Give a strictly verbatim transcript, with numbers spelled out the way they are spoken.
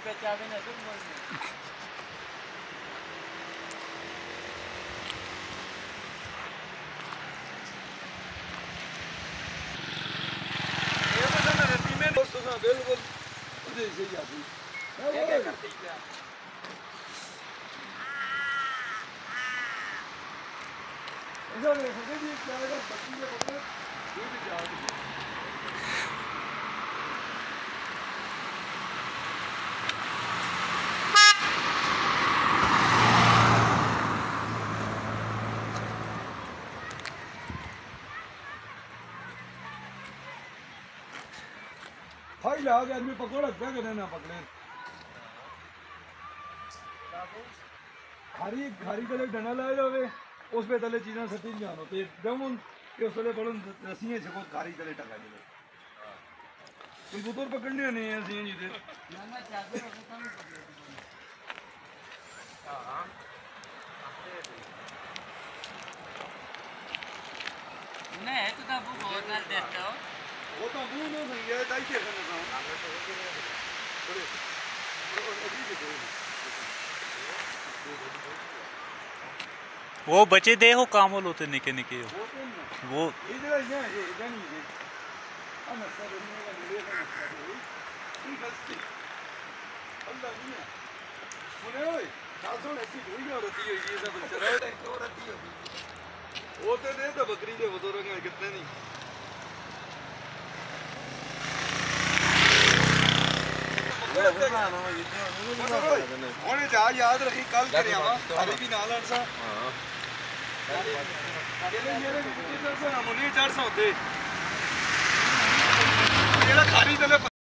पहचावे ना तुम बोल ये तो ना रत्ती में दोस्तों से बिल्कुल उधर से ही आती है क्या करती है इधर देखो ये क्या लगा बच्ची के पकड़ ये भी जाओ भाई लाग आदमी पकौड़ा क्या करने ना पकड़े खारी खारी तले डंडा लाए जावे उस पे तले चीज़ें सटी जानो तो जब उन के उस तले पड़न रस्सियाँ से बहुत खारी तले टका दे कोई बुतोर पकड़ने नहीं है रस्सियाँ जी दे ना ना चादर रखता नहीं पकड़े हाँ नहीं तो तब वो बहुत ना देखता हो वो तो मुंह नहीं है ये दाई के करने का बड़े अभी के दो वो बचे दे हो कामल होते निके निके हो वो इधर ये ये जानी ये अना सब ने का ले का ये गलती अल्लाह मियां बोले ओए सासों ऐसी हुई और होती है ये सब चराए तो रहती है वो तो दे तो बकरी के बुजुर्ग हैं कितने नहीं जा याद रखी कल कर भी नाल मुनी चार सौ खारी